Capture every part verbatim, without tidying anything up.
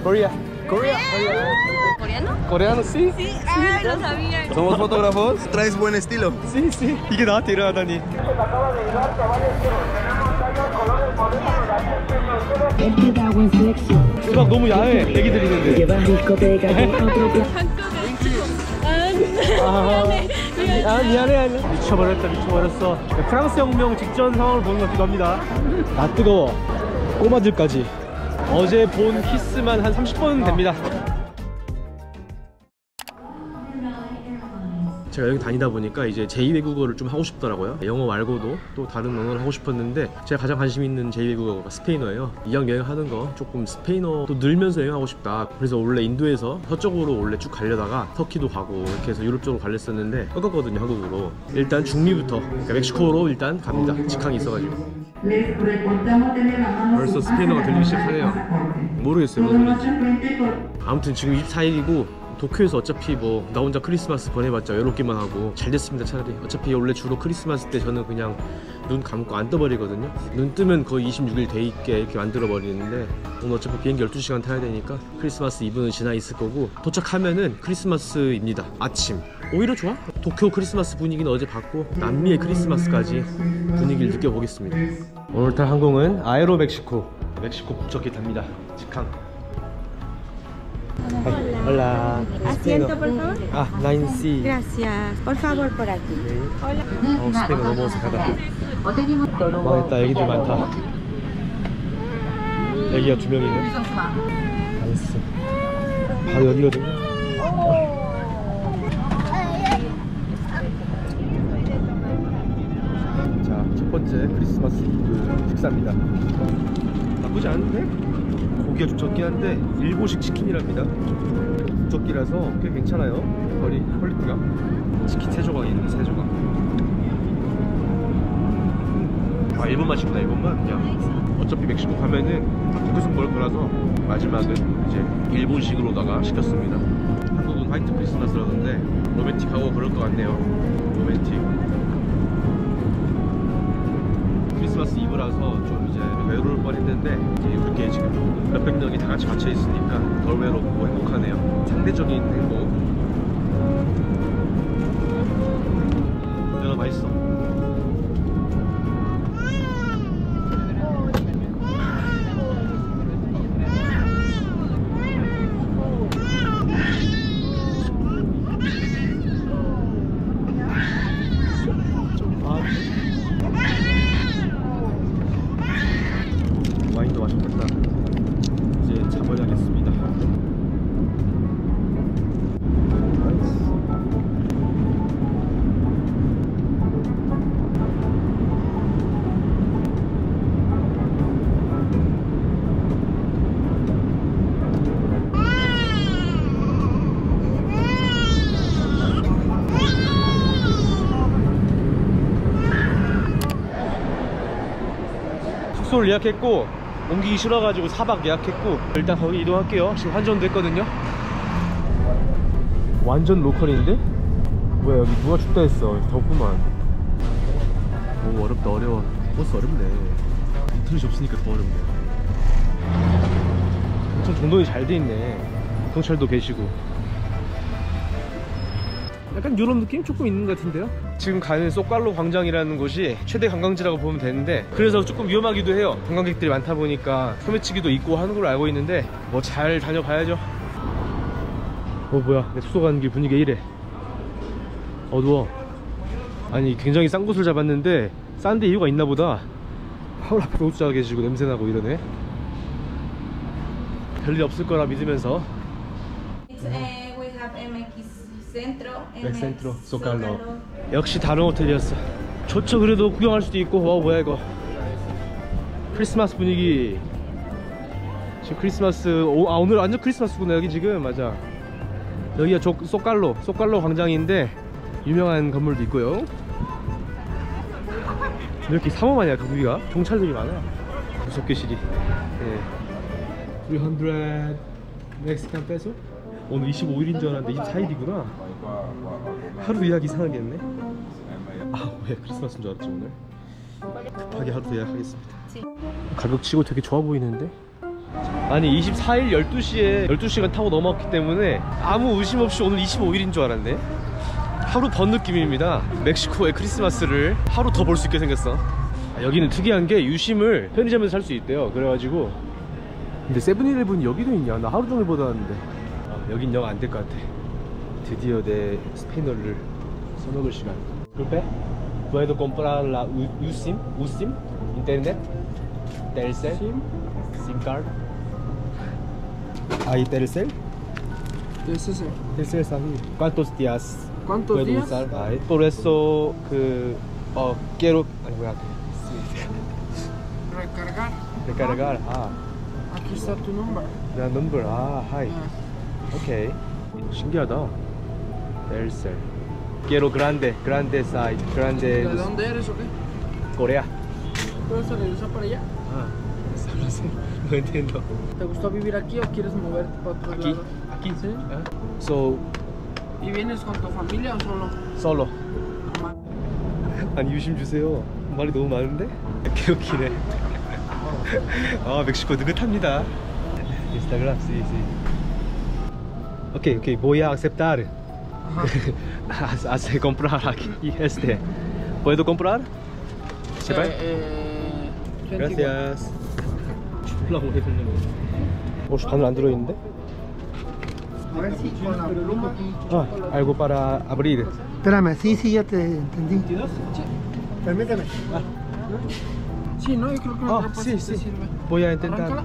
Korea. Korea. ¿Coreano? Coreano, sí. Sí, ah, lo sabía. Somos fotógrafos. Traes buen estilo. Sí, sí. 이게 나한테 일어나다니. 음악 너무 야해. 애기들 있는데. 아, 아 미안해, 아니. 미쳐버렸다, 미쳐버렸어. 프랑스 혁명 직전 상황을 보는 것 같기도 합니다. 아 뜨거워. 꼬마들까지. 어제 본 키스만 한 삼십 분 됩니다. 제가 여기 다니다 보니까 이제 제이 외국어를 좀 하고 싶더라고요. 영어 말고도 또 다른 언어를 하고 싶었는데 제가 가장 관심 있는 제이 외국어가 스페인어예요. 이왕 여행하는 거 조금 스페인어도 늘면서 여행하고 싶다. 그래서 원래 인도에서 서쪽으로 원래 쭉 가려다가 터키도 가고 이렇게 해서 유럽 쪽으로 가렸었는데 꺾었거든요, 한국으로. 일단 중미부터, 그러니까 멕시코로 일단 갑니다. 직항이 있어가지고. 벌써 스페인어가 들리기 시작하네요. 모르겠어요, 무슨 소리인지. 아무튼 지금 이십사 일이고 도쿄에서 어차피 뭐 나 혼자 크리스마스 보내봤자 외롭기만 하고 잘 됐습니다. 차라리 어차피 원래 주로 크리스마스 때 저는 그냥 눈 감고 안 떠버리거든요. 눈 뜨면 거의 이십육 일 돼 있게 이렇게 만들어 버리는데 오늘 어차피 비행기 열두 시간 타야 되니까 크리스마스 이브는 지나 있을 거고 도착하면은 크리스마스입니다. 아침. 오히려 좋아. 도쿄 크리스마스 분위기는 어제 봤고 남미의 크리스마스까지 분위기를 느껴보겠습니다. 오늘 탈 항공은 아에로 멕시코. 멕시코 국적기 답니다. 직항. Hola. Asiento, por favor. Ah, nine C. Gracias. Por favor, por aquí. Hola. 어, 스페인어 너무 어색하다. 망했다, 애기들 많다. 애기가 두 명이네. 알았어. 바로 여기거든요. 자, 첫 번째 크리스마스 이브 식사입니다. 나쁘지 않은데? 고기가 좀 적긴 한데 일본식 치킨이랍니다. 국적기라서 꽤 괜찮아요. 거리 퀄리티가. 치킨 세 조각이 있는데 세 조각. 아 일본만 시키나 일본만 그냥. 어차피 멕시코 가면은 한국에서 먹을 거라서 마지막은 이제 일본식으로다가 시켰습니다. 한국은 화이트 크리스마스라던데 로맨틱하고 그럴 것 같네요. 로맨틱. 크리스마스 이브라서 좀 이제 외로울 뻔했는데 이제 이렇게 지금 몇백 명이 다 같이 갇혀 있으니까 덜 외롭고 행복하네요. 상대적인 행복. 연어 맛있어. 와인도 맛있겠다. 이제 잡아야겠습니다. 숙소를 예약했고 옮기기 싫어가지고 사 박 예약했고 일단 거기 이동할게요. 지금 환전도 했거든요. 완전 로컬인데? 뭐야 여기 누가 춥다 했어. 덥구만. 오 어렵다 어려워. 버스 어렵네. 인터넷이 없으니까 더 어렵네. 엄청 정돈이 잘 돼 있네. 경찰도 계시고. 약간 이런 느낌 조금 있는 것 같은데요. 지금 가는 소칼로 광장이라는 곳이 최대 관광지라고 보면 되는데 그래서 조금 위험하기도 해요. 관광객들이 많다 보니까 소매치기도 있고 하는 걸로 알고 있는데 뭐 잘 다녀봐야죠. 어 뭐야 내 숙소 가는 길 분위기가 이래. 어두워. 아니 굉장히 싼 곳을 잡았는데 싼데 이유가 있나 보다. 하울 앞에 노숙자가 계시고 냄새나고 이러네. 별일 없을 거라 믿으면서. 멕센트로 소칼로. 역시 다른 호텔이었어. 좋죠. 그래도 구경할 수도 있고. 와 뭐야 이거. 크리스마스 분위기. 지금 크리스마스 오, 아 오늘 완전 크리스마스구나. 여기 지금 맞아. 여기가 조, 소칼로 소칼로 광장인데 유명한 건물도 있고요. 왜 이렇게 삼엄하냐 거기가. 경찰들이 많아. 무섭게 시리. 네. 삼백 멕시칸 페소? 오늘 이십오 일인 줄 알았는데 이십사 일이구나. 하루 예약 이상하게 했네. 아 왜 크리스마스인 줄 알았지 오늘. 급하게 하루 예약하겠습니다. 가격 치고 되게 좋아 보이는데? 아니 이십사 일 열두 시에 열두 시간 타고 넘어왔기 때문에 아무 의심 없이 오늘 이십오 일인 줄 알았네. 하루 번 느낌입니다. 멕시코의 크리스마스를 하루 더 볼 수 있게 생겼어. 아, 여기는 특이한 게 유심을 편의점에서 살 수 있대요. 그래가지고 근데 세븐일레븐 여기도 있냐? 나 하루 종일 보다 왔는데. 아, 여긴 영 안 될 것 같아. 드디어 내 스페인어를 써먹을 시간. Disculpe, ¿puedo comprar la USIM? USIM? ¿Internet? ¿Telcel? ¿SIM card? ¿Hay Telcel? Telcel. Telcel sabe. ¿Cuántos días ¿Cuántos puedo días? usar? Ay, por eso que oh, quiero ay, voy a- Recargar. recargar. Ah, Aquí está tu número. the number. Ah, hi. Ah, 오케이. 신기하다. Telcel. Quiero grande, grande size, grande. ¿De dónde eres o qué? Corea. ¿Puedes regresar para allá? Ah, no sé, no entiendo. ¿Te gustó vivir aquí o quieres moverte para otro Aquí, lado? aquí. ¿Sí? Ah. So, ¿Y vienes con tu familia o solo? solo. 아니 유심 주세요. 말이 너무 많은데? 개웃기네. 아 멕시코 느긋합니다. 인스타그램 sí, sí. Ok, ok, voy a aceptar. Hace comprar aquí este. ¿Puedo comprar? 제발. Eh, eh, Gracias. 졸라 오래 걸렸네. 혹시 바늘 안 들어있는데? A ver si con la pluma. 아, algo para abrir. Espérame, sí, sí, ya te entendí. Permíteme. Sí, no, yo creo que Ah, una sí, te sí. sirve. Voy a intentar. Arráncala.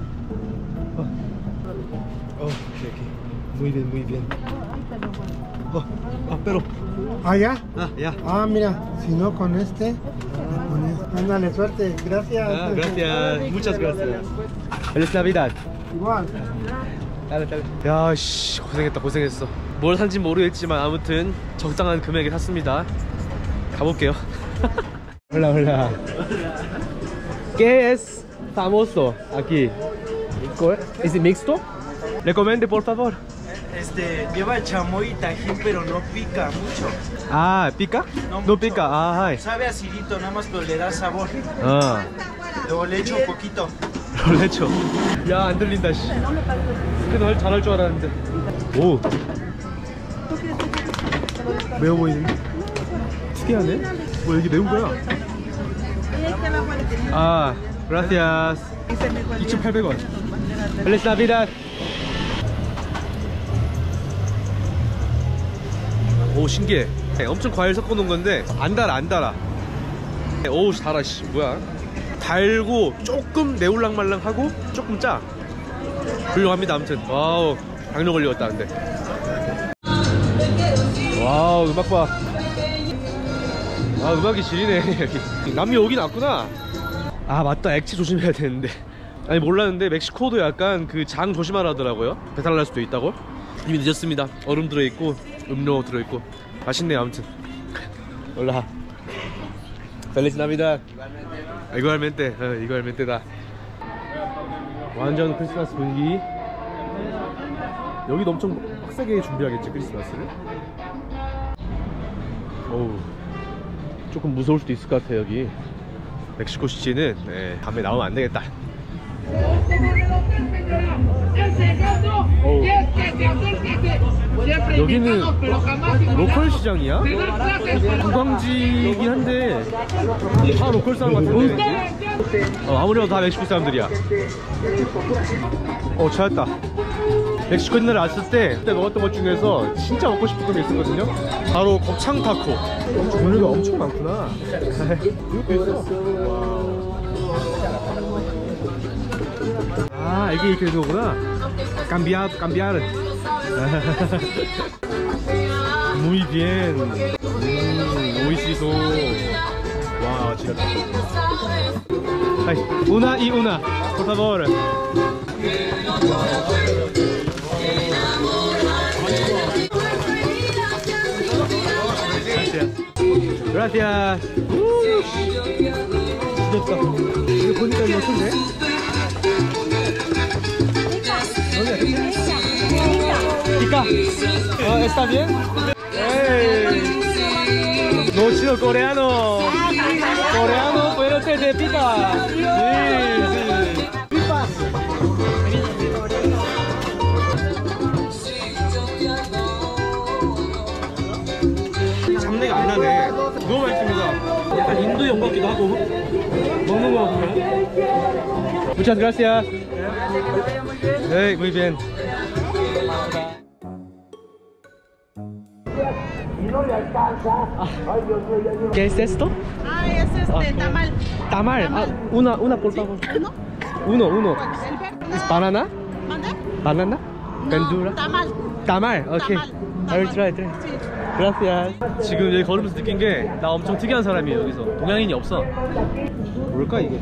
Oh, ok, ok. Muy bien, muy bien. Oh, ah, pero. ¿Ah, ya? Ah, ya. Ah, mira, si no con este, con este. Ándale, suerte, gracias. Ah, gracias. Muchas gracias. Feliz Navidad. Igual. 야, 씨, 고생했다, 고생했어. 뭘 산지 모르겠지만 아무튼 적당한 금액에 샀습니다. 가볼게요. Hola, hola. ¿Qué es famoso aquí? ¿Es mixto? Recomiende, por favor. Este, lleva chamoy y tajín, pero no pica mucho. Ah, ¿pica? No No mucho. pica, ah, ay. Sabe a cirito nada más, pero le da sabor. 아, Luego le echo un poquito. 놀랬죠? 야, 안 들린다, 씨. 스페인어 잘할 줄 알았는데. 오. 매워 보이는데? 특이하네? 뭐 여기 매운 거야? 아, gracias. 이천팔백 원. Feliz Navidad. 오, 신기해. 네, 엄청 과일 섞어 놓은 건데 안 달아, 안 달아. 오우, 달아, 씨. 뭐야? 달고 조금 내울랑말랑하고 조금 짜. 훌륭합니다. 아무튼 와우, 당뇨 걸리겠다. 근데 와우, 음악 봐. 아, 음악이 지리네. 여기 남미 오긴 왔구나. 아, 맞다, 액체 조심해야 되는데. 아니, 몰랐는데 멕시코도 약간 그 장 조심하라 하더라고요. 배탈 날 수도 있다고. 이미 늦었습니다. 얼음 들어있고 음료 들어있고 맛있네요. 아무튼 올라. Feliz Navidad. Igualmente, 어, igualmente다. 완전 크리스마스 분위기. 여기도 엄청 빡세게 준비하겠지, 크리스마스를. 어우, 조금 무서울 수도 있을 것 같아. 여기 멕시코 시티는 네, 밤에 나오면 안 되겠다. 어우. 여기는 로컬 시장이야? 관광지이긴 한데 다 로컬 사람 같은데. 어, 아무래도 다 멕시코 사람들이야. 어, 찾았다. 멕시코 옛날에 왔을 때 그때 먹었던 것 중에서 진짜 먹고 싶었던 게 있었거든요. 바로 곱창 타코. 종류가 엄청 많구나. 이것도 있어. 아, 이게 이렇게 되는 거구나. cambiar, cambiar. Muy bien. 음, 오이시소. 와, 진짜. Ay, una y una, por favor. Gracias. Gracias. 좋다. 이거 보니까 이거 큰데? ¿Pica? ¿Oh, ¿Está bien? ¡Ey! No, chido, coreano. Coreano, pero te, te pica. Sí, sí. 너무 맛있습니다. 약간 인도 영 같기도 하고 먹는 거 보면. Muchas gracias. Hey, muy bien. ¿Qué es esto? Ah, es este tamal. Tamal. Ah, una, una por favor. ¿No? Uno, uno. El verde. ¿Es banana? ¿Mande? Banana? No, Vendura? tamal. Tamal. Okay. Tamal. I will try, try. Sí. Gracias. 지금 여기 걸으면서 느낀 게 나 엄청 특이한 사람이에요. 여기서 동양인이 없어. 뭘까 이게?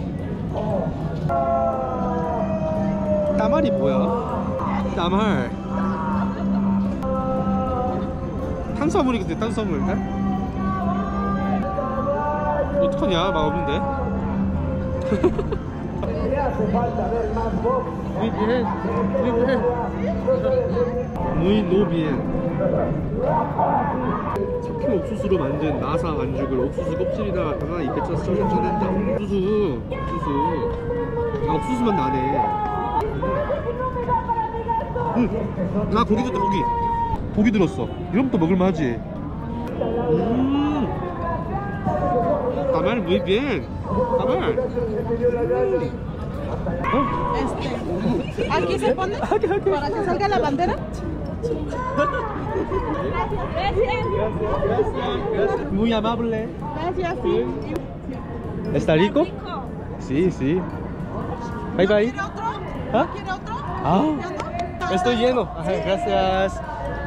따말이 뭐야? 따말. 탄수화물이 근데 탄수화물? 어떡하냐? 막 없는데. Muy bien, muy bien. Muy no bien. 삭힌 옥수수로 만든 나사 반죽을 옥수수 껍질에다가 입에 쳐서 ጨ셔낸다. 옥수수, 옥수수. 아, 옥수수만 나네. 응, 나 고기 들었다 고기. 고기 들었어. 이러면 또 먹을만하지. 음, tamal muy bien. tamal. Este, aquí se pone para que salga la bandera. Muy amable. Gracias. Sí. ¿Está rico? Sí, sí. Bye bye. ¿Quiere otro? ¿Ah? ¿Quiere otro? Ah, ¿Ya no? estoy lleno. Ajá, gracias.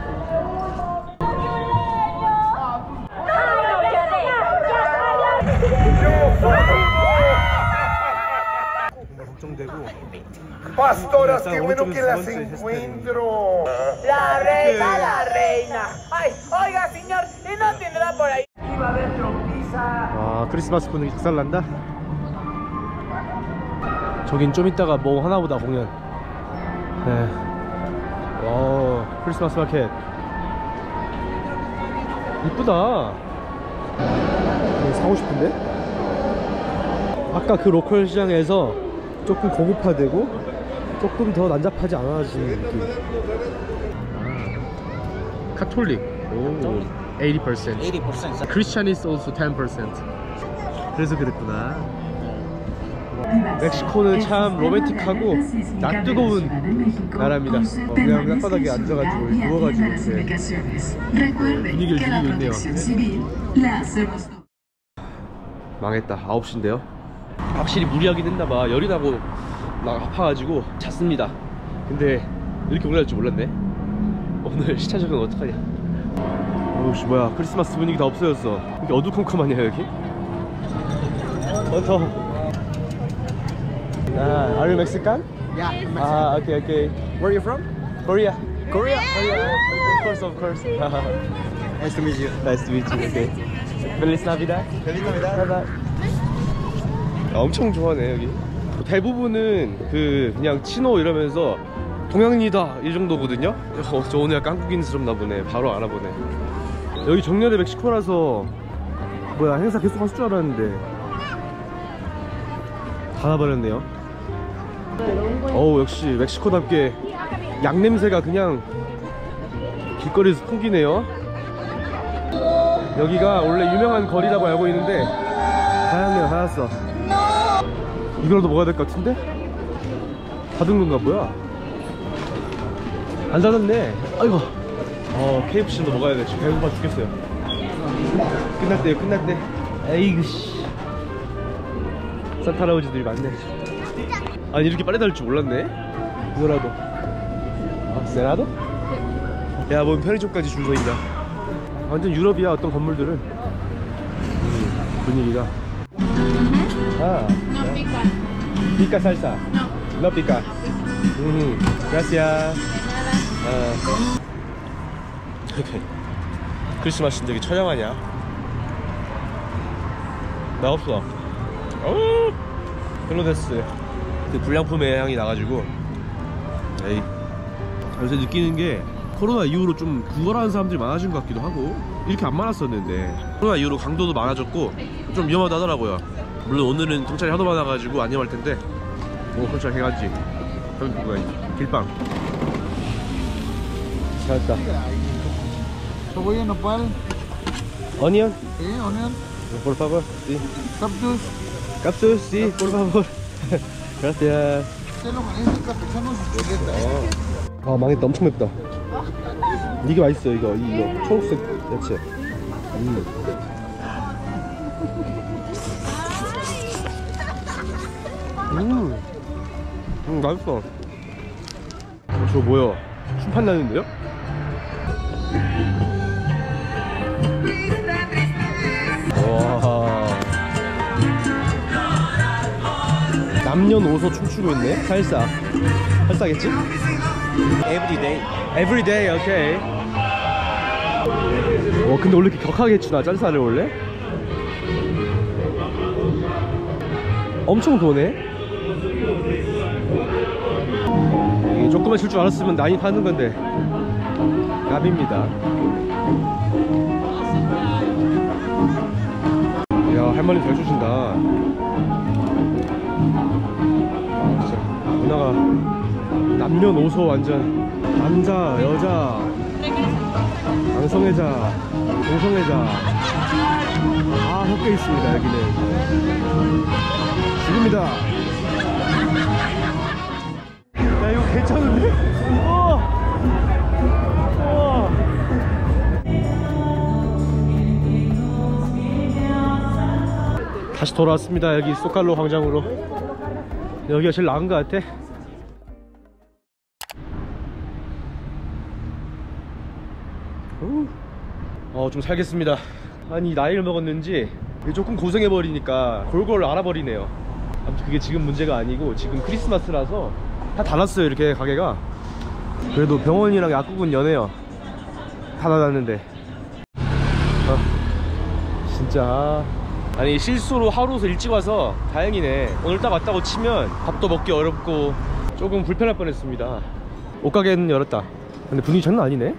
걱정되고. Pastoras, qué bueno que las encuentro. La reina, la reina. Ay, oiga, señor, ¿y no tendrá por ahí? Iba a haber trompiza. 아, 크리스마스 분위기 작살난다. 저긴 좀 이따가 뭐 하나보다 공연. 네. 와, 크리스마스 마켓 이쁘다. 이거 사고 싶은데? 아까 그 로컬 시장에서 조금 고급화되고 조금 더 난잡하지 않아지는 느낌. 아, 카톨릭. 오, eighty percent. eighty percent. Christian is also ten percent. 그래서 그랬구나. 멕시코는 참 로맨틱하고 낯뜨거운 나라입니다. 어, 그냥 땅바닥에 앉아가지고 누워가지고 이렇게 분위기를 즐기고 있네요. 망했다. 아홉 시인데요 확실히 무리하긴 했나봐. 열이 나고 나 아파가지고 잤습니다. 근데 이렇게 오래 할 줄 몰랐네. 오늘 시차 적응 어떡하냐. 어우씨, 뭐야, 크리스마스 분위기 다 없어졌어. 이렇게 어두컴컴하냐 여기? 어, 더워. Ah, are you Mexican? Yeah. Ah, okay, okay. Where are you from? Korea. Korea. Korea. Of course, of course. Nice to meet you. Nice to meet you. Okay. Feliz Navidad. Feliz Navidad. Bye bye. 아, 엄청 좋아하네 여기. 대부분은 그 그냥 치노 이러면서 동양인이다 이 정도거든요. 어, 저 오늘 약간 한국인스럽나 보네. 바로 알아보네. 여기 정렬의 멕시코라서 뭐야, 행사 계속 하실 줄 알았는데 닫아버렸네요. 어우, 역시 멕시코답게 양 냄새가 그냥 길거리에서 풍기네요. 여기가 원래 유명한 거리라고 알고 있는데 닫았네요. 닫았어. 이거라도 먹어야 될 것 같은데? 닫은 건가 뭐야? 안 닫았네. 아이고. 어, 케이에프씨도 먹어야 돼. 지금 배고파 죽겠어요. 끝났대요. 끝났대. 에이그 씨. 산타 할아버지들이 많네. 아니, 이렇게 빨리 닫을 줄 몰랐네. 이거라도. 아, 세라도? 야, 뭔 편의점까지 줄 서 있나. 완전 유럽이야. 어떤 건물들은 음, 분위기가. 아, No pica. pica salsa. No. No pica. 음, gracias. 아, 이렇게 크리스마스인데 여기 촬영하냐? 나 없어. 어, 별로됐어. 그 불량품의 향이 나가지고. 에이. 요새 느끼는 게 코로나 이후로 좀 구걸하는 사람들이 많아진 것 같기도 하고, 이렇게 안 많았었는데 코로나 이후로 강도도 많아졌고 좀 위험하다 하더라고요. 물론 오늘은 경찰이 하도 많아가지고 안 위험할 텐데. 오, 경찰 개간지. 길빵. 잘했다. Te voy a nopal. Onion? Sí, onion. Por favor. Sí. Cactus. Capsus, sí, por favor. Gracias. Celo maíz, capuchano y chuleta. 아, 망했다. 엄청 맵다. 이게 맛있어, 이거. 이거 초록색 야채. 음. 음. 음, 맛있어. 어, 저거 뭐야? 춤판 나는데요? 와. 남녀노소 춤추고 있네. 살사. 살사겠지? Everyday. Everyday, 오케이. 어, 근데 원래 이렇게 격하게 추나? 짠살을 원래? 엄청 도네. 조금만 칠 줄 알았으면 나이 파는 건데 납입니다. 야, 할머니 잘 주신다. 진짜 누나가 남녀노소 완전 남자, 여자, 양성애자, 동성애자 다 섞여 있습니다. 여기는 지금이다. 야, 이거 괜찮은데? 우와! 우와! 다시 돌아왔습니다. 여기 소칼로 광장으로. 여기가 제일 나은 것 같아. 어, 좀 살겠습니다. 아니, 나이를 먹었는지 조금 고생해버리니까 골골 알아버리네요. 아무튼 그게 지금 문제가 아니고 지금 크리스마스라서 다 닫았어요. 이렇게 가게가. 그래도 병원이랑 약국은 여네요. 다 닫았는데 아, 진짜 아니 실수로 하루서 일찍 와서 다행이네. 오늘 딱 왔다고 치면 밥도 먹기 어렵고 조금 불편할 뻔했습니다. 옷가게는 열었다. 근데 분위기 장난 아니네.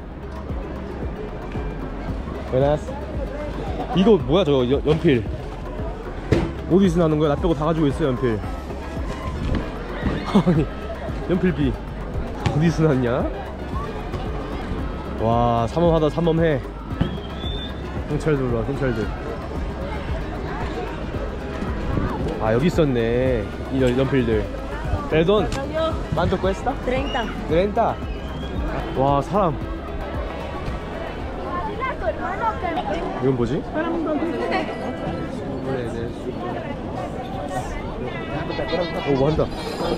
베나스. 이거 뭐야 저거 연, 연필 어디서 나는 거야? 나 빼고 다 가지고 있어 연필. 아니 연필비 어디서 났냐? 와, 삼엄하다 삼엄해. 경찰들 올라와. 경찰들. 아, 여기 있었네 이 연, 연필들. Perdón, ¿cuánto cuesta? treinta. treinta. 와, 사람. 이건 뭐지? 오, 뭐 한다.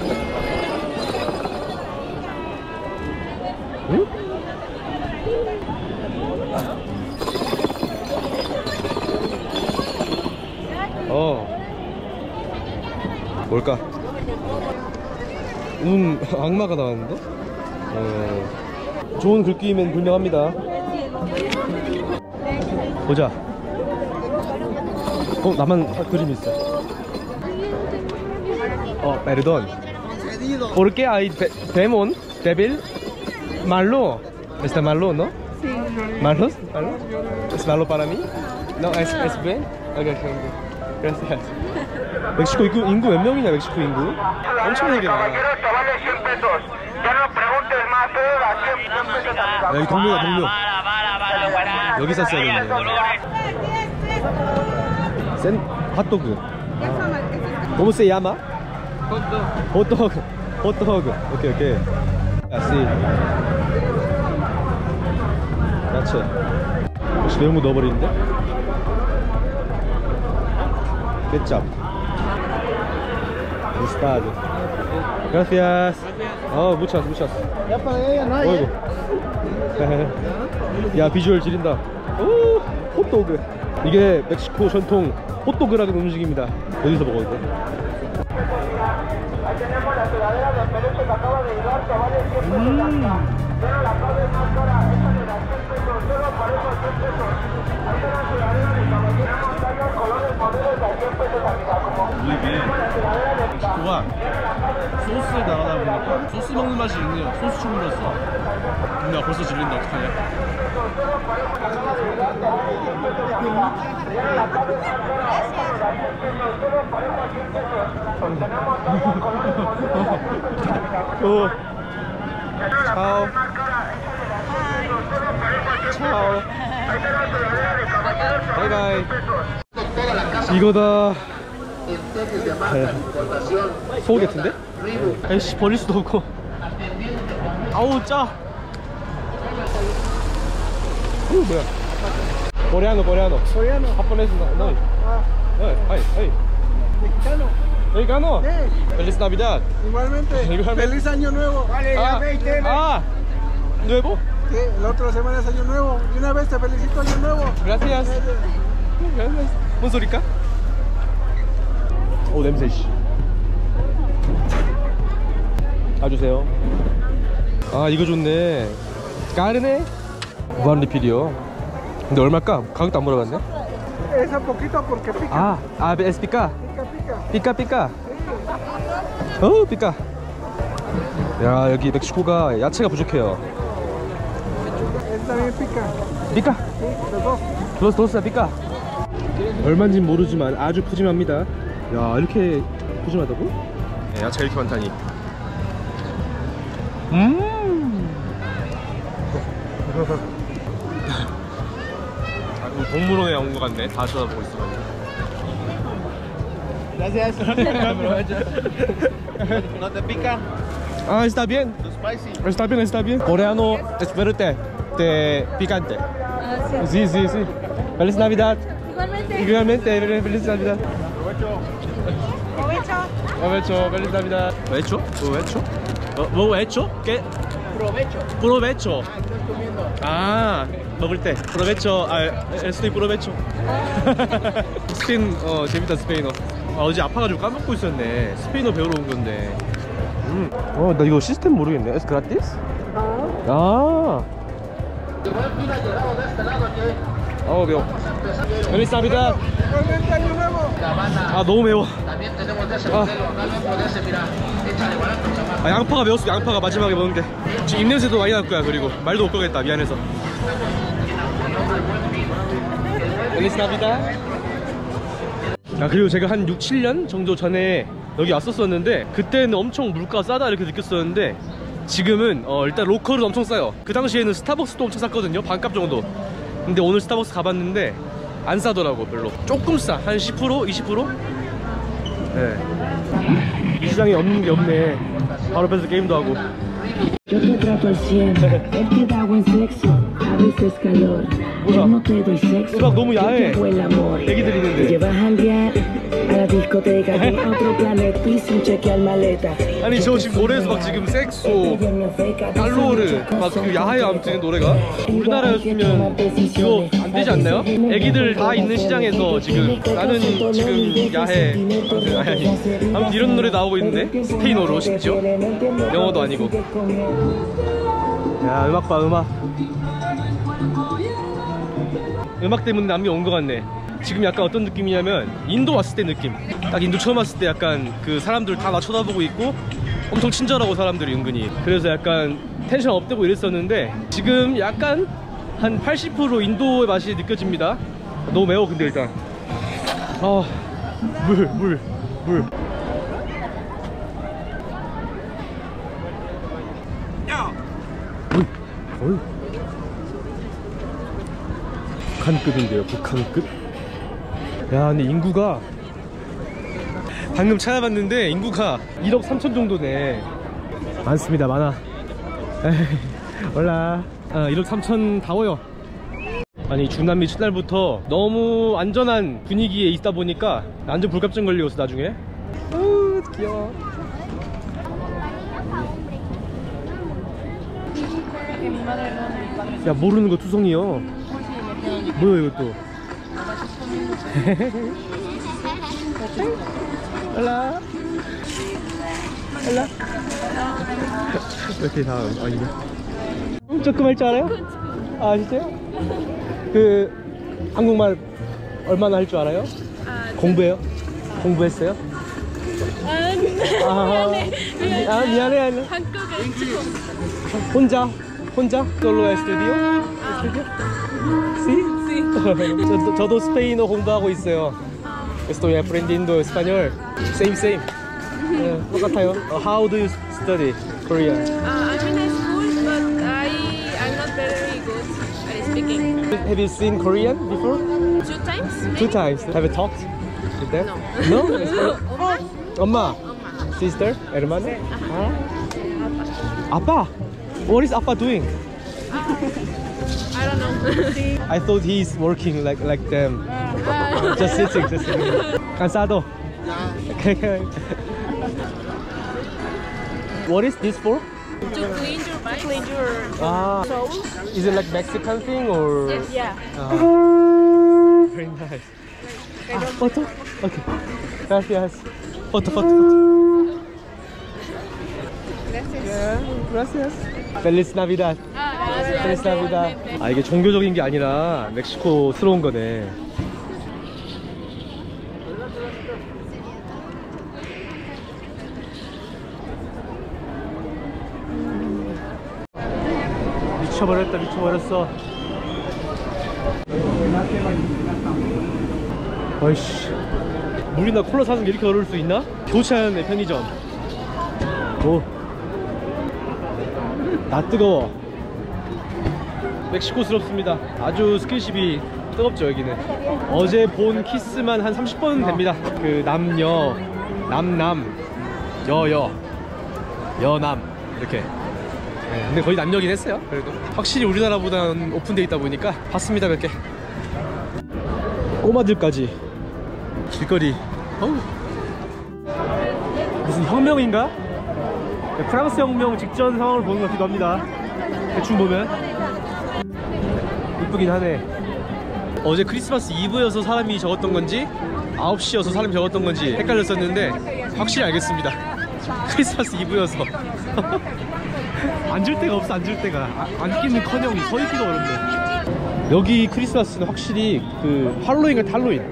응? 어. 뭘까? 음, 악마가 나왔는데? 어. 좋은 글귀이면 분명합니다. 보자. 어, 나만 그림 있어. 어, perdón. ¿Por qué hay demon, devil, malo? ¿Está malo, no? Sí. ¿Malos? ¿Malo? ¿Es malo para mí? No, es, es bien? Ok, ok, gracias. 멕시코 인구, 인구 몇 명이냐, 멕시코 인구? 엄청나게 많아. 야, 여기 동료야, 동료. 여기 샀어야겠네. 센 핫도그. ¿Cómo se llama? Hot dog. Hot dog. 오케이, 오케이. 야씨. 야채. 역시 매운 거 넣어버리는데? 케찹. Mostarda. Gracias. Oh, muchas, muchas. Ya pagué, ya no hay. 어이구. 야, 비주얼 지린다. 오, 핫도그. 이게 멕시코 전통 핫도그라는 음식입니다. 어디서 먹어도 돼? 음. 이게 멕시코가 소스에 나가다 보니까 소스 먹는 맛이 있네요. 소스 충분했어. 근데 나 벌써 질린다. 어떡하냐? 어. 차오. 차오. 바이바이. 이거다. 소울 같은데? 아이씨 버릴 수도 없고. 아우 짜. 이거 뭐야? 코레아노 코레아노. Coreano. japonés no. no. Ay, ay, ay. Mexicano. Mexicano. Sí. Feliz Navidad. Igualmente. Igualmente. Feliz año nuevo. Vale, Ah, ah, nuevo. Sí, la otra semana es año nuevo. Y una vez te felicito año nuevo. Gracias. Gracias. 뭔 소리까? 오 냄새 씨. 가주세요. 아 이거 좋네. 까르네. 무한 리필이요. 근데 얼마일까? 가격도 안 물어봤네. Esa poquito porque pica. 아, 아, es pica. Pica, pica. 피카 피카. 어 피카. 야 여기 멕시코가 야채가 부족해요. Esa también pica. 피카. Sí, los dos. 도스 도스 피카. 얼마인지 모르지만 아주 푸짐합니다. 야 이렇게 푸짐하다고? 네, 야채가 이렇게 많다니. 음. 아, 동물원에 온 것 같네. 다 쳐다보고 있어. Gracias. ¿No te pica? Ah, está bien. Spicy. Está bien, está bien. Coreano, espérate. De picante. Ah, Sí, sí. sí, sí. Feliz Navidad. Igualmente. Igualmente, feliz Navidad. Provecho. Provecho, feliz Navidad. ¿Provecho? ¿Provecho? ¿Provecho? ¿Qué? Provecho. Provecho. 아, 먹을 때. Provecho. 아, estoy provecho. 스페인, 어, 재밌다, 스페인어. 아, 어제 아파가지고 까먹고 있었네. 스페인어 배우러 온 건데. 음. 어, 나 이거 시스템 모르겠네. ¿Es gratis? 아. 어, 매워. Feliz Navidad. Igualmente año nuevo. 아, 너무 매워. 아. 아, 양파가 매웠어. 양파가 마지막에 먹은 게. 지금 입냄새도 많이 날 거야. 그리고 말도 못 거겠다. 미안해서. Feliz Navidad. 아, 그리고 제가 한 육, 칠 년 정도 전에 여기 왔었었는데 그때는 엄청 물가가 싸다 이렇게 느꼈었는데 지금은 어, 일단 로컬은 엄청 싸요. 그 당시에는 스타벅스도 엄청 쌌거든요. 반값 정도. 근데 오늘 스타벅스 가봤는데 안 싸더라고. 별로. 조금 싸. 한 십 퍼센트? 이십 퍼센트? 네. 이 시장에 없는 게 없네. 바로 옆에서 게임도 하고. Yo te trato al cien, él te da buen sexo, a veces calor. Yo no te doy sexo, 음악 너무 yo 야해. te hago el amor. 애기들 Te 있는데. llevas a janguear a la discoteca de otro planeta y sin chequear maleta. 아니 저 지금 노래에서 막 지금 섹소, 달로르 막 그 야해요. 아무튼 노래가 우리나라였으면 이거 안 되지 않나요? 애기들 다 있는 시장에서 지금 나는 지금 야해. 아니, 아니. 아무튼 이런 노래 나오고 있는데 스페인어로 심지어 영어도 아니고. 야 음악 봐 음악. 음악 때문에 남이 온 것 같네. 지금 약간 어떤 느낌이냐면 인도 왔을 때 느낌. 딱 인도 처음 왔을 때 약간 그 사람들 다 나 쳐다보고 있고 엄청 친절하고 사람들이 은근히. 그래서 약간 텐션 업되고 이랬었는데 지금 약간 한 팔십 퍼센트 인도의 맛이 느껴집니다. 너무 매워 근데 일단. 아, 물, 물, 물. 어이, 어이. 북한급인데요, 북한급? 야, 근데 인구가 방금 찾아봤는데 인구가 일억 삼천 정도네. 많습니다, 많아. 에이, 올라. 아, 일억 삼천 다워요. 아니 중남미 첫날부터 너무 안전한 분위기에 있다 보니까 완전 불감증 걸리겠어 나중에. 우 귀여워. 야 모르는 거 투성이요. 뭐야 이것도. 할라 할라. 이렇게 다 아니냐. 조금 할 줄 알아요? 아 진짜요? 그 한국말 얼마나 할 줄 알아요? 아, 공부해요? 공부했어요? 아, 아, 미안해. 아 미안해 아니. 한국에 지금 혼자? 혼자? 솔로 에스튜디오? 에스튜디오? 시? 저도, 저도 스페인어 공부하고 있어요. Estoy aprendiendo español. Same same. 네, 똑같아요. Uh, how do you study Korean? Uh, I'm in a school, but I I'm not very good at speaking. Have you seen Korean before? two times. Two maybe? times. Have you talked with them? No. No? 엄마. Sister? Hermana? Appa. What is Appa doing? I don't know. I thought he's working like like them. Just sitting, just sitting. Cansado. What is this for? To clean your bike. To clean your Ah, soul. is it like Mexican thing or? Yes. Yeah. Ah, very nice. Ah, photo? Okay. Gracias. Photo, photo, photo. Gracias. Yeah, gracias. Feliz Navidad. Ah, gracias. Feliz Navidad. 아, 이게 종교적인 게 아니라 멕시코스러운 거네. 미쳐버렸다, 미쳐버렸어. 어이씨, 물이나 콜라 사는 게 이렇게 어려울 수 있나? 교차하네 편의점. 오, 나 뜨거워. 멕시코스럽습니다. 아주 스킨십이 뜨겁죠 여기는. 어제 본 키스만 한 삼십 번 됩니다. 그 남여, 남남, 여여, 여남 이렇게. 네, 근데 거의 남녀긴 했어요. 그래도 확실히 우리나라보다는 오픈되어 있다 보니까 봤습니다 몇 개. 꼬마들까지 길거리. 어우. 무슨 혁명인가? 프랑스 혁명 직전 상황을 보는 것 같기도 합니다. 대충 보면 이쁘긴 하네. 어제 크리스마스 이브여서 사람이 적었던 건지 아홉 시여서 사람이 적었던 건지 헷갈렸었는데 확실히 알겠습니다. 크리스마스 이브여서 앉을 데가 없어. 앉을 데가 아, 앉기는 커녕 서 있기도 어렵네. 여기 크리스마스는 확실히 그 할로윈과 할로윈.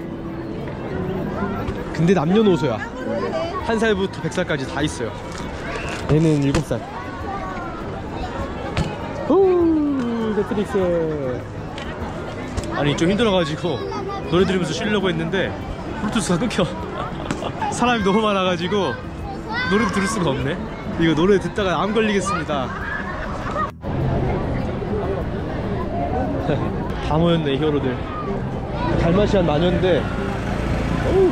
근데 남녀노소야. 한 살부터 백 살까지 다 있어요. 얘는 일곱 살. 후, 넷플릭스. 아니 좀 힘들어가지고 노래 들으면서 쉬려고 했는데 블루투스가 끊겨. 사람이 너무 많아가지고 노래도 들을 수가 없네. 이거 노래 듣다가 암 걸리겠습니다. 다 모였네 히어로들. 달마시안 마녀인데 어우.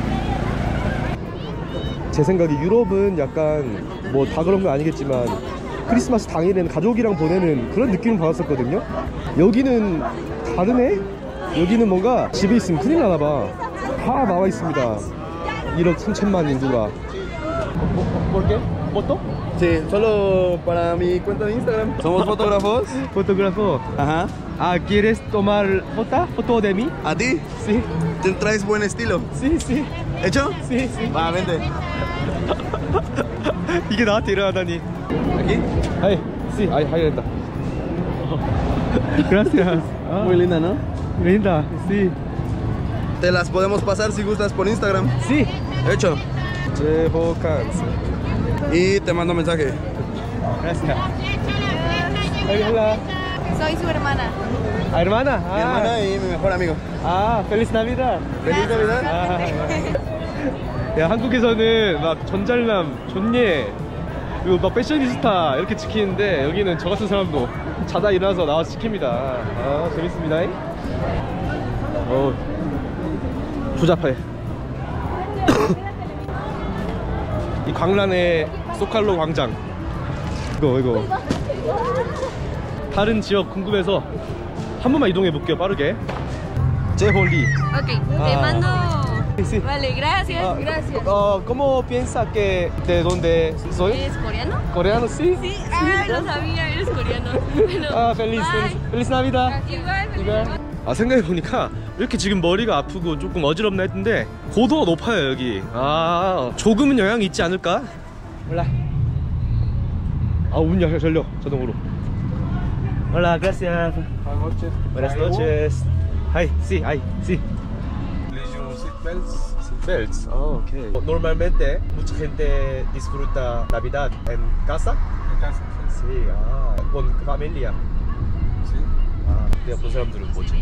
제 생각에 유럽은 약간 뭐 다 그런 건 아니겠지만 크리스마스 당일에는 가족이랑 보내는 그런 느낌을 받았었거든요. 여기는 다르네? 여기는 뭔가 집에 있으면 큰일 나나봐. 다 나와 있습니다. 일억 삼천만 인구가. ¿Por qué? ¿Foto? Sí, solo para mi cuenta de Instagram. Somos fotógrafos. Fotógrafo. Ajá. Ah, ¿quieres tomar foto? ¿Foto de mí? ¿A ti? Sí. ¿Te traes buen estilo? Sí, sí. ¿Hecho? Sí, sí. Va, vente. 이게 나한테 일어나다니. ¿Aquí? Ay, sí, ahí, ahí está. Gracias. Ah, Muy linda, ¿no? linda, sí. Te las podemos pasar si gustas por Instagram. Sí. Hecho. 제보 칸스. Y te mando mensaje. Gracias. Ay, hola. Soy su hermana. Ah, hermana. Mi hermana y mi mejor amigo. 아, 펠리스 나비다. Feliz Navidad. 아, 야, 한국에서는 막 전잘남, 존예, 그리고 막 패셔니스타 이렇게 지키는데 여기는 저 같은 사람도 자다 일어나서 나와서 지킵니다. 아, 재밌습니다. 어, 조잡해. 이 광란의 소칼로 광장. 이거 이거. 다른 지역 궁금해서 한 번만 이동해 볼게요. 빠르게. 제홀리. Ok, te Ah. mando. Sí. Vale, gracias, Ah, gracias. oh, ¿cómo piensa que de dónde soy? ¿Eres coreano? ¿Coreano? Sí. Sí, ay, lo sabía, eres coreano. Bueno, 아, 펠리스, bye. 펠리스 나비다. Igual, feliz 이거. 아, 생각해보니까 이렇게 지금 머리가 아프고 조금 어지럽나 했는데 고도가 높아요 여기. 아, 조금은 영향이 있지 않을까? 몰라. 아, 문 열려, 열려 자동으로. Hola, gracias. Buenas noches. Buenas noches. Hi, sí, hi, sí. Please use seatbelts. Belts. Oh, okay. Normalmente mucha gente disfruta Navidad en casa. En casa. Sí, ah, con familia. Sí. 아, 내가 본 사람들은 뭐지?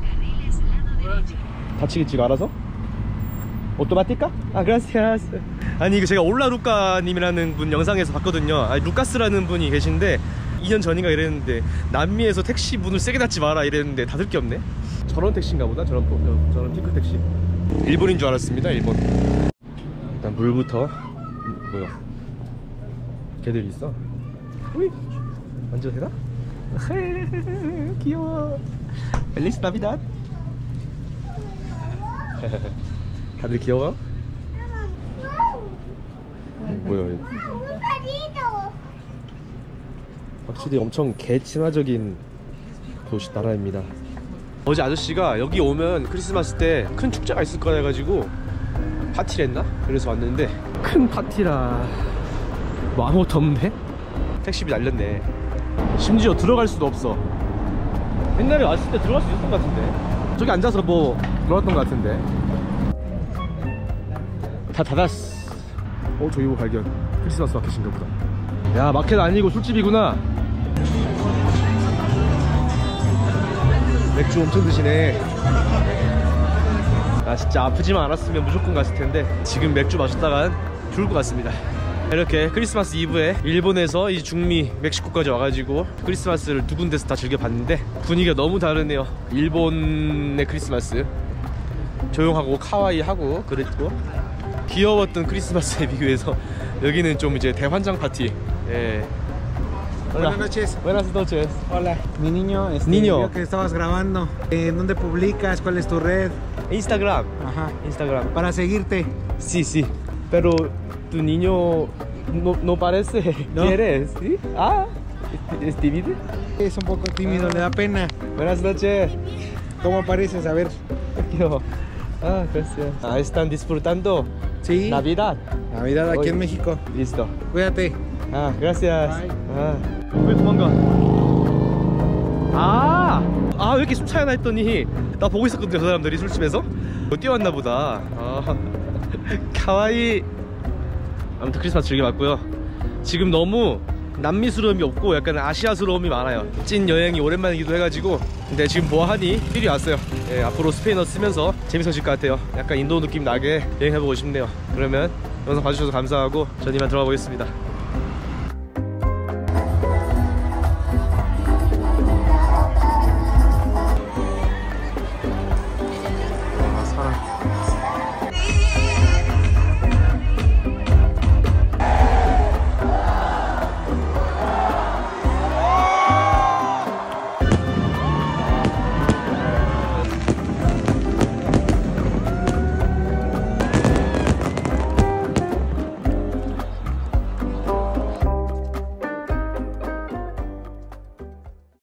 다치겠지 이거 알아서? 오토마티카? 아, gracias. 아니 이거 제가 올라 루카님이라는 분 영상에서 봤거든요. 아니, 루카스라는 분이 계신데 이 년 전인가 이랬는데 남미에서 택시 문을 세게 닫지 마라 이랬는데 닫을 게 없네. 저런 택시인가 보다. 저런 어, 저런 핑크 택시. 일본인 줄 알았습니다. 일본. 일단 물부터. 뭐야? 걔들 있어. 우이. 만져도 되나? 귀여워. 펠리스 나비닷. 다들 귀여워? 뭐야 이거? 확실히 엄청 개친화적인 도시 나라입니다. 어제 아저씨가 여기 오면 크리스마스 때 큰 축제가 있을 거라 해가지고 파티를 했나? 그래서 왔는데 큰 파티라 뭐 아무것도 없네? 택시비 날렸네. 심지어 들어갈 수도 없어. 옛날에 왔을 때 들어갈 수 있었던 것 같은데. 저기 앉아서 뭐 놀았던 것 같은데. 다 닫았어. 어 저기 뭐 발견. 크리스마스 마켓인가 보다. 야 마켓 아니고 술집이구나. 맥주 엄청 드시네. 아 진짜 아프지만 않았으면 무조건 갔을 텐데 지금 맥주 마셨다간 죽을 것 같습니다. 이렇게 크리스마스 이브에 일본에서 이 중미 멕시코까지 와가지고 크리스마스를 두 군데서 다 즐겨봤는데 분위기가 너무 다르네요. 일본의 크리스마스 조용하고 카와이하고 그랬고 귀여웠던 크리스마스에 비교해서 여기는 좀 이제 대환장 파티. 예. Buenas noches. Buenas noches. Hola, mi niño, este, Niño. veo que estabas grabando. ¿En dónde publicas? ¿Cuál es tu red? Instagram. Ajá. Instagram. Para seguirte. Sí, sí. Pero tu niño no, no parece. No. ¿Quién eres? ¿Sí? Ah, ¿es tímido? Es un poco tímido, le da pena. Buenas noches. ¿Cómo pareces? A ver. Yo. Ah, gracias. Ah, ¿están disfrutando Sí. Navidad? Navidad aquí Oye. en México. Listo. Cuídate. 아, gracias. Bye. 아, 왜 도망가? 아, 아, 왜 이렇게 술 차이나 했더니 나 보고 있었거든요, 저 사람들이 술집에서. 뭐 뛰어왔나 보다. 아, 카와이. 아무튼 크리스마스 즐겨봤고요. 지금 너무 남미스러움이 없고 약간 아시아스러움이 많아요. 찐 여행이 오랜만이기도 해가지고. 근데 지금 보아하니 필이 왔어요. 예, 앞으로 스페인어 쓰면서 재밌어질 것 같아요. 약간 인도 느낌 나게 여행해보고 싶네요. 그러면 영상 봐주셔서 감사하고 전 이만 들어가 보겠습니다.